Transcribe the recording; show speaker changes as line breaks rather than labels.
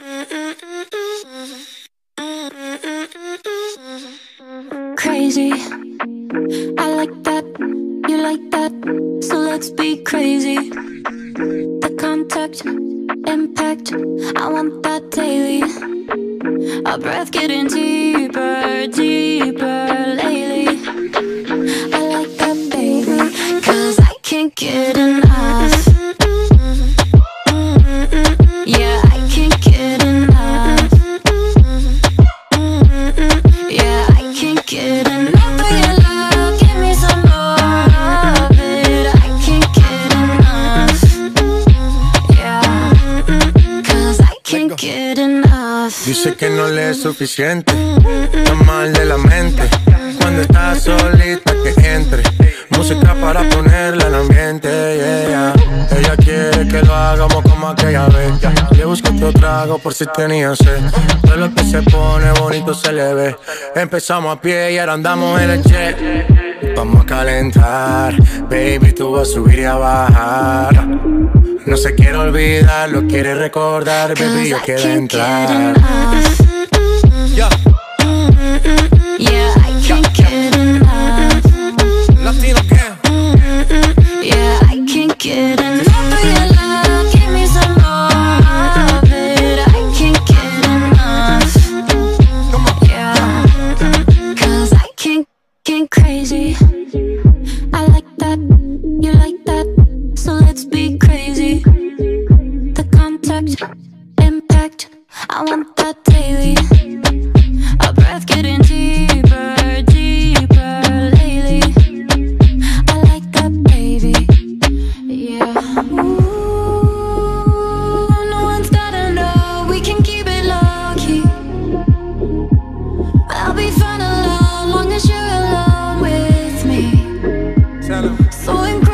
Crazy, I like that, you like that, so let's be crazy. The contact, impact, I want that daily. Our breath getting deeper, deeper lately. I like that, baby, 'cause I can't get enough. Yeah, I can't get enough. Yeah, I can't get enough of your love. Give me some more of it. I can't get enough. Yeah, 'cause I can't get enough.
Dice que no le es suficiente, está mal de la mente. Cuando está solita que entre, música para ponerla en ambiente, yeah. Ella quiere que lo hagamos como aquella vez. Le busco otro trago por si tenía sed. Todo lo que se pone bonito se le ve. Empezamos a pie y ahora andamos en el jet. Vamos a calentar, baby, tú vas a subir y a bajar. No se quiere olvidar, lo quiere recordar, baby, yo quiero entrar.
Yeah, I can't get enough.
Latino gang.
Yeah, I can't get enough of your love. Give me some more of it. I can't get enough. Yeah, 'cause I can't crazy. I like that, you like that, so let's be crazy. The contact, impact, I want that daily. Our breath getting deeper, deeper lately. I like that, baby. Yeah. Ooh, no one's gotta know. We can keep it low key. I'll be fine alone, long as you're alone with me. So incredible.